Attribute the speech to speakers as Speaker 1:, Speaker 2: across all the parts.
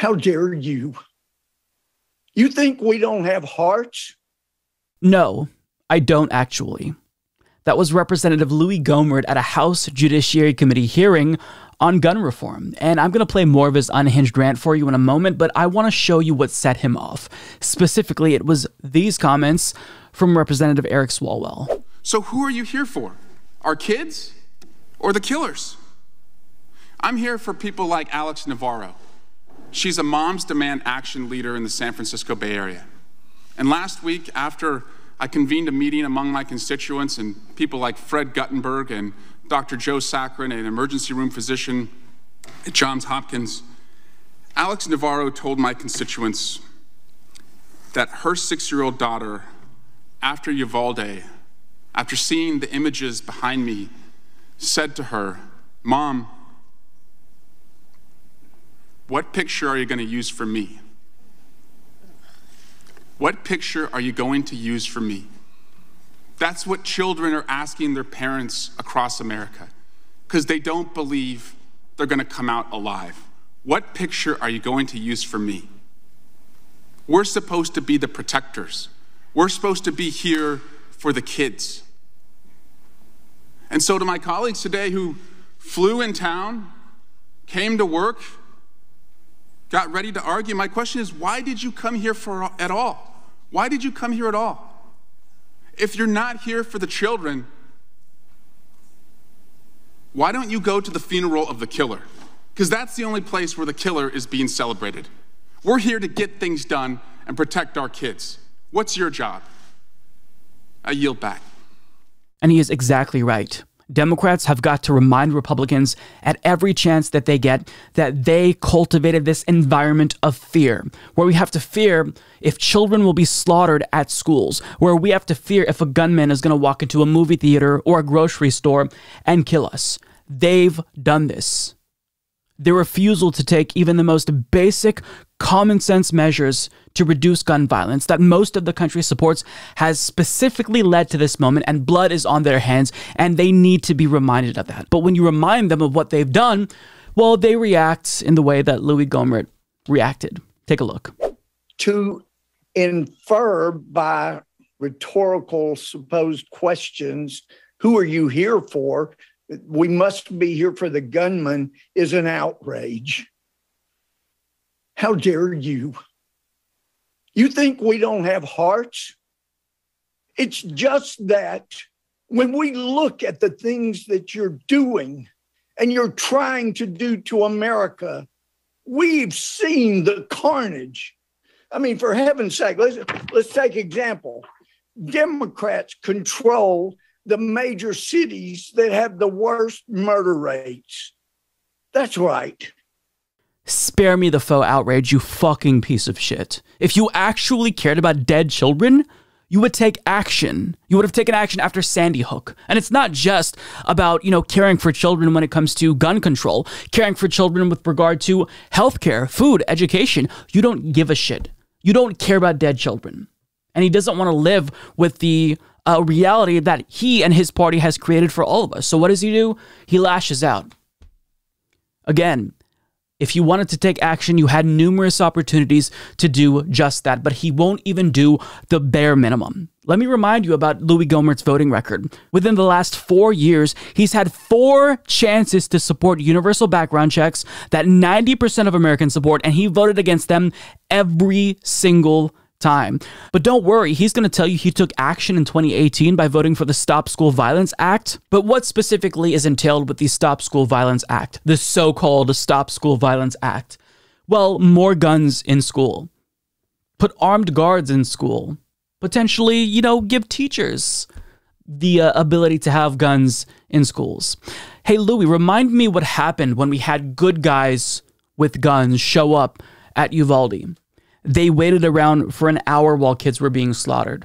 Speaker 1: How dare you? You think we don't have hearts?
Speaker 2: No, I don't actually. That was Representative Louie Gohmert at a House Judiciary Committee hearing on gun reform. And I'm going to play more of his unhinged rant for you in a moment, but I want to show you what set him off. Specifically, it was these comments from Representative Eric Swalwell.
Speaker 3: So who are you here for? Our kids or the killers? I'm here for people like Alex Navarro. She's a Moms Demand Action leader in the San Francisco Bay Area. And last week, after I convened a meeting among my constituents and people like Fred Guttenberg and Dr. Joe Saccharin, an emergency room physician at Johns Hopkins, Alex Navarro told my constituents that her 6-year-old daughter, after Uvalde, after seeing the images behind me, said to her, "Mom, what picture are you going to use for me? What picture are you going to use for me?" That's what children are asking their parents across America, because they don't believe they're going to come out alive. What picture are you going to use for me? We're supposed to be the protectors. We're supposed to be here for the kids. And so to my colleagues today who flew in town, came to work, got ready to argue, my question is, why did you come here at all? Why did you come here at all? If you're not here for the children, why don't you go to the funeral of the killer? Because that's the only place where the killer is being celebrated. We're here to get things done and protect our kids. What's your job? I yield back.
Speaker 2: And he is exactly right. Democrats have got to remind Republicans at every chance that they get that they cultivated this environment of fear, where we have to fear if children will be slaughtered at schools, where we have to fear if a gunman is going to walk into a movie theater or a grocery store and kill us. They've done this. Their refusal to take even the most basic common sense measures to reduce gun violence that most of the country supports has specifically led to this moment, and blood is on their hands, and they need to be reminded of that. But when you remind them of what they've done, well, they react in the way that Louie Gohmert reacted. Take a look.
Speaker 1: To infer by rhetorical supposed questions, who are you here for? We must be here for the gunman is an outrage. How dare you? You think we don't have hearts? It's just that when we look at the things that you're doing and you're trying to do to America, we've seen the carnage. I mean, for heaven's sake, let's take example. Democrats control the major cities that have the worst murder rates. That's right.
Speaker 2: Spare me the faux outrage, you fucking piece of shit. If you actually cared about dead children, you would take action. You would have taken action after Sandy Hook. And it's not just about, caring for children when it comes to gun control, caring for children with regard to healthcare, food, education. You don't give a shit. You don't care about dead children. And he doesn't want to live with the reality that he and his party has created for all of us. So what does he do? He lashes out. Again, if you wanted to take action, you had numerous opportunities to do just that, but he won't even do the bare minimum. Let me remind you about Louie Gohmert's voting record. Within the last 4 years, he's had 4 chances to support universal background checks that 90% of Americans support, and he voted against them every single time. But don't worry, he's going to tell you he took action in 2018 by voting for the Stop School Violence Act. But what specifically is entailed with the Stop School Violence Act, the so-called Stop School Violence Act? Well, more guns in school. Put armed guards in school. Potentially, give teachers the ability to have guns in schools. Hey, Louie, remind me what happened when we had good guys with guns show up at Uvalde. They waited around for an hour while kids were being slaughtered.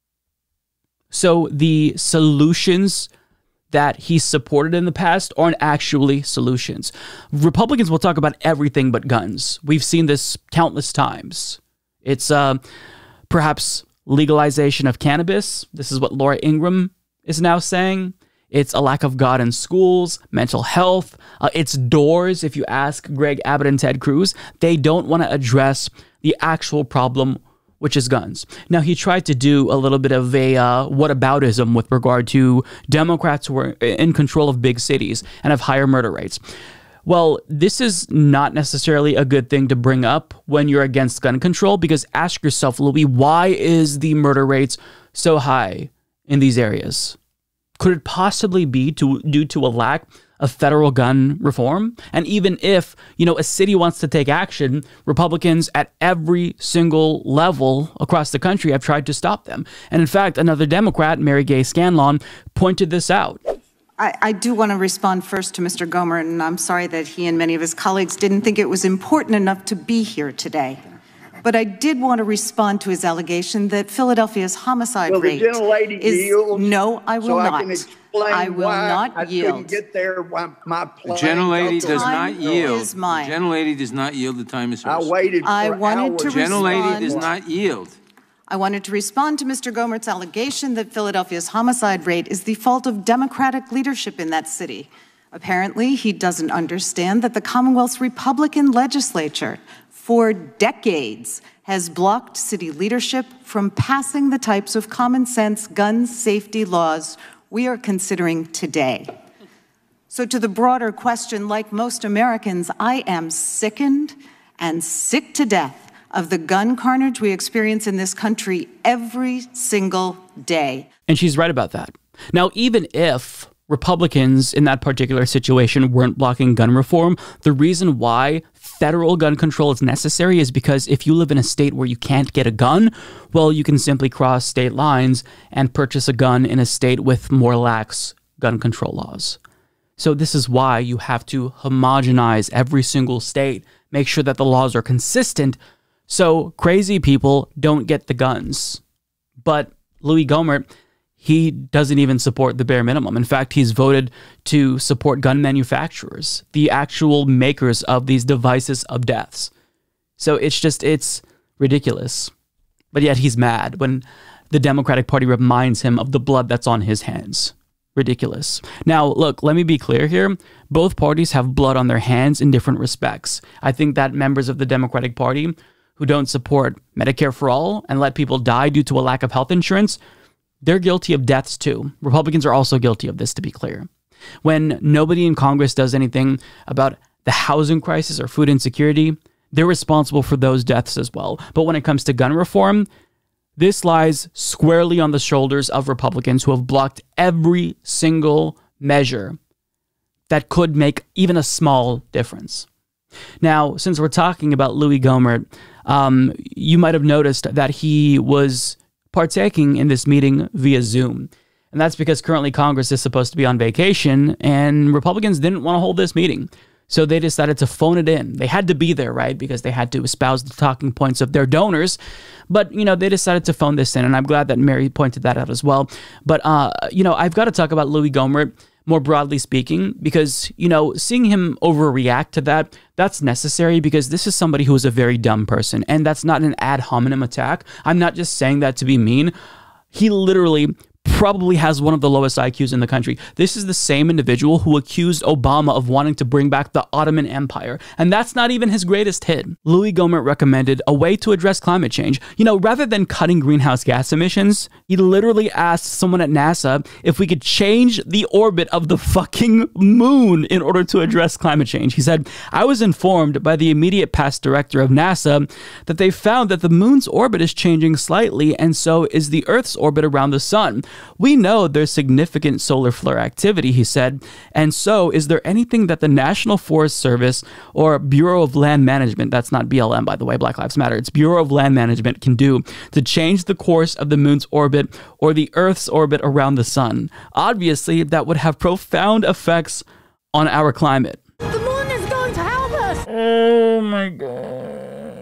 Speaker 2: So the solutions that he supported in the past aren't actually solutions. Republicans will talk about everything but guns. We've seen this countless times. It's perhaps legalization of cannabis. This is what Laura Ingraham is now saying. It's a lack of God in schools, mental health. It's doors. If you ask Greg Abbott and Ted Cruz, they don't want to address the actual problem, which is guns. Now, he tried to do a little bit of a whataboutism with regard to Democrats who are in control of big cities and have higher murder rates. Well, this is not necessarily a good thing to bring up when you're against gun control, because ask yourself, Louie, why is the murder rates so high in these areas? Could it possibly be due to a lack of federal gun reform? And even if, a city wants to take action, Republicans at every single level across the country have tried to stop them. And in fact, another Democrat, Mary Gay Scanlon, pointed this out.
Speaker 4: I do want to respond first to Mr. Gohmert, and I'm sorry that he and many of his colleagues didn't think it was important enough to be here today. But I did want to respond to his allegation that Philadelphia's homicide rate is...
Speaker 1: Yield,
Speaker 4: no, I will not.
Speaker 1: I
Speaker 4: will not yield.
Speaker 1: Get there. My
Speaker 5: the gentlelady does not yield.
Speaker 4: Is mine.
Speaker 5: The gentlelady does not yield. The time is hers.
Speaker 1: I waited for hours.
Speaker 5: The gentlelady does not yield.
Speaker 4: I wanted to respond to Mr. Gohmert's allegation that Philadelphia's homicide rate is the fault of Democratic leadership in that city. Apparently, he doesn't understand that the Commonwealth's Republican legislature for decades has blocked city leadership from passing the types of common sense gun safety laws we are considering today. So to the broader question, like most Americans, I am sickened and sick to death of the gun carnage we experience in this country every single day.
Speaker 2: And she's right about that. Now, even if Republicans in that particular situation weren't blocking gun reform, the reason why federal gun control is necessary is because if you live in a state where you can't get a gun, well, you can simply cross state lines and purchase a gun in a state with more lax gun control laws. So this is why you have to homogenize every single state, make sure that the laws are consistent so crazy people don't get the guns. But Louie Gohmert, he doesn't even support the bare minimum. In fact, he's voted to support gun manufacturers, the actual makers of these devices of deaths. So it's ridiculous. But yet he's mad when the Democratic Party reminds him of the blood that's on his hands. Ridiculous. Now, look, let me be clear here. Both parties have blood on their hands in different respects. I think that members of the Democratic Party who don't support Medicare for all and let people die due to a lack of health insurance, they're guilty of deaths too. Republicans are also guilty of this, to be clear. When nobody in Congress does anything about the housing crisis or food insecurity, they're responsible for those deaths as well. But when it comes to gun reform, this lies squarely on the shoulders of Republicans who have blocked every single measure that could make even a small difference. Now, since we're talking about Louie Gohmert, you might have noticed that he was partaking in this meeting via Zoom. And that's because currently Congress is supposed to be on vacation and Republicans didn't want to hold this meeting. So they decided to phone it in. They had to be there, right? Because they had to espouse the talking points of their donors. But, they decided to phone this in. And I'm glad that Mary pointed that out as well. But, I've got to talk about Louie Gohmert more broadly speaking, because, seeing him overreact to that, that's necessary because this is somebody who is a very dumb person. And that's not an ad hominem attack. I'm not just saying that to be mean. He literally probably has one of the lowest IQs in the country. This is the same individual who accused Obama of wanting to bring back the Ottoman Empire. And that's not even his greatest hit. Louie Gohmert recommended a way to address climate change. Rather than cutting greenhouse gas emissions, he literally asked someone at NASA if we could change the orbit of the fucking moon in order to address climate change. He said, I was informed by the immediate past director of NASA that they found that the moon's orbit is changing slightly, and so is the Earth's orbit around the sun. We know there's significant solar flare activity, he said, and so is there anything that the National Forest Service or Bureau of Land Management, that's not BLM by the way, Black Lives Matter, it's Bureau of Land Management, can do to change the course of the moon's orbit or the Earth's orbit around the sun? Obviously, that would have profound effects on our climate.
Speaker 6: The moon is going to help us!
Speaker 2: Oh my God.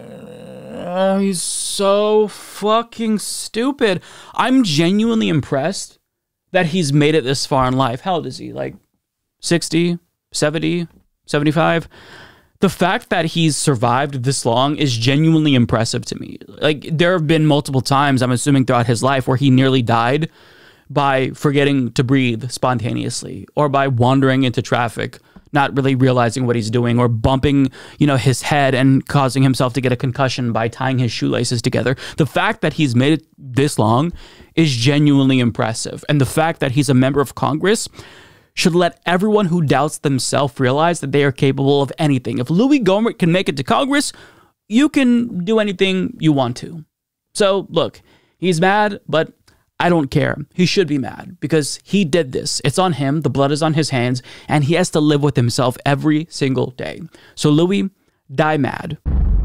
Speaker 2: Oh, he's so fucking stupid. I'm genuinely impressed that he's made it this far in life. How old is he? Like 60, 70, 75? The fact that he's survived this long is genuinely impressive to me. Like, there have been multiple times, I'm assuming throughout his life, where he nearly died by forgetting to breathe spontaneously, or by wandering into traffic, not really realizing what he's doing, or bumping, his head and causing himself to get a concussion by tying his shoelaces together. The fact that he's made it this long is genuinely impressive. And the fact that he's a member of Congress should let everyone who doubts themselves realize that they are capable of anything. If Louie Gohmert can make it to Congress, you can do anything you want to. So, look, he's mad, but I don't care. He should be mad because he did this. It's on him. The blood is on his hands, and he has to live with himself every single day. So, Louie, die mad.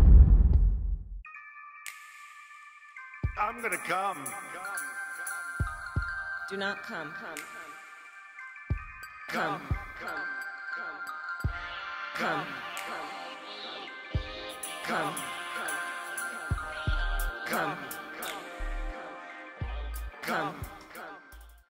Speaker 7: I'm gonna come.
Speaker 8: Do not come.
Speaker 7: Come.
Speaker 8: Come. Come. Come. Come. Come.